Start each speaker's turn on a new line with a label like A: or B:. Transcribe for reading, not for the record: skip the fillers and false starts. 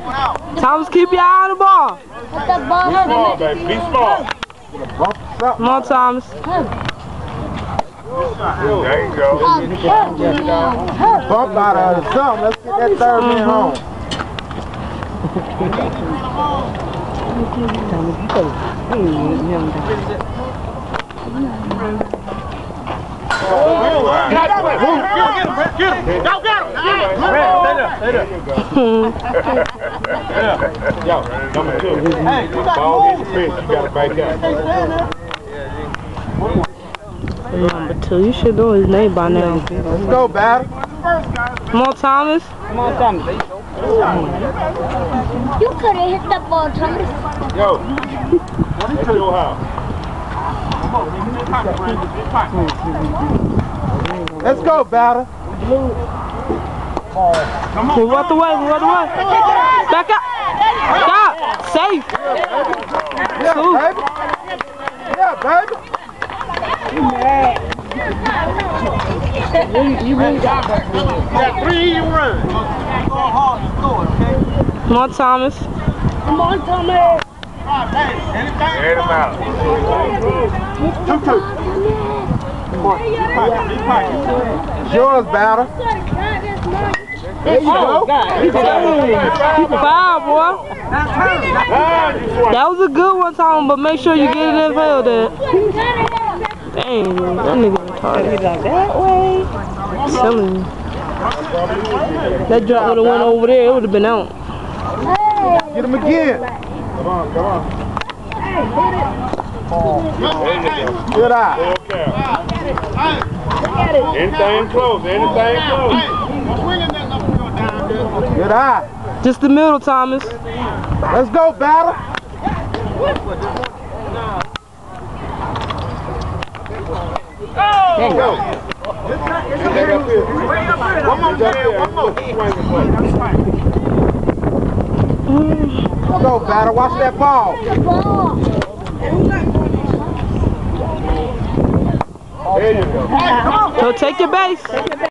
A: Thomas, keep your eye on the ball.
B: Put the ball.
C: Be small, baby. Be small.
A: Come on, Thomas.
C: There you go.
D: Bump out of something. Let's get that third man home.
C: Yo, number 2. Hey, ball hit the fence. You gotta back up.
A: Number 2, you should know his name by now.
D: Let's go, battle.
A: Come on, Thomas.
B: You could have hit the ball, Thomas.
C: Yo, that's your house.
D: Let's go, battle.
A: Move out the way, move out the way. Back up. Stop. Safe.
D: Yeah, baby. Yeah, baby.
C: You got 3, you run.
A: Come on, Thomas.
B: Come on, Thomas.
C: Head him out.
D: 2-2. It's yours, battle. There you go.
A: Foul, boy. That was a good one, Thomas, but make sure you get it in field there. Dang, that nigga retarded. That way. I'm telling you. That drop would have went over there, it would have been out.
D: Get him again.
C: Come on, come on.
D: Good eye.
C: Anything close, anything close.
D: Good eye.
A: Just the middle, Thomas.
D: Let's go, battle.
C: There you go. One more, one more.
D: Let's go, battle. Watch that ball.
C: There you go.
A: So take your base.